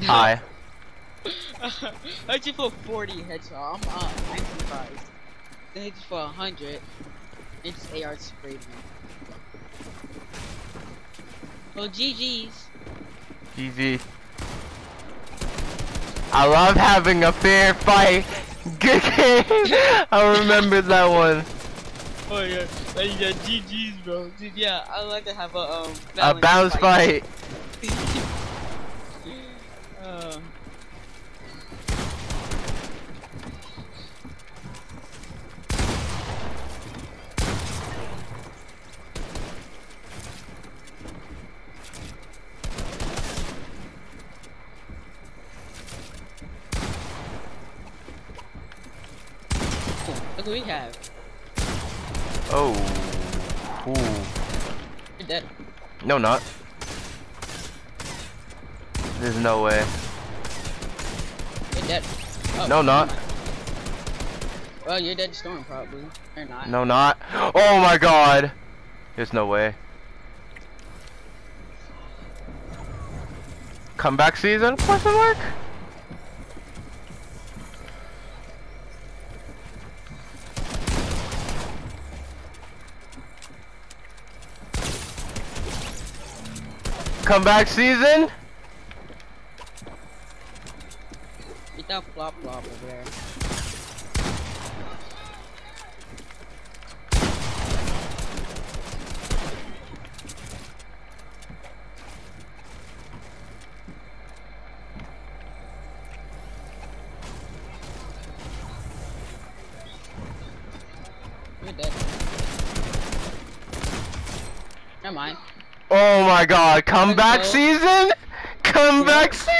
Hi. How'd you put 40 headshot? I'm surprised. Then they just put 100. They just AR sprayed me. Well, GG's. GG. I love having a fair fight. Good game. I remember that one. Oh yeah, GG's, bro. Dude, yeah, I like to have a bounce fight. Look what we have. Oh. Ooh. You're dead. No, not. There's no way. You're dead. Oh, no, not. Well, you're dead storm probably. Or not. No, not. Oh my god. There's no way. Comeback season? Question mark? Comeback season? Get that flop flop over there. You're dead. Never mind. Oh my god, comeback season? Comeback season?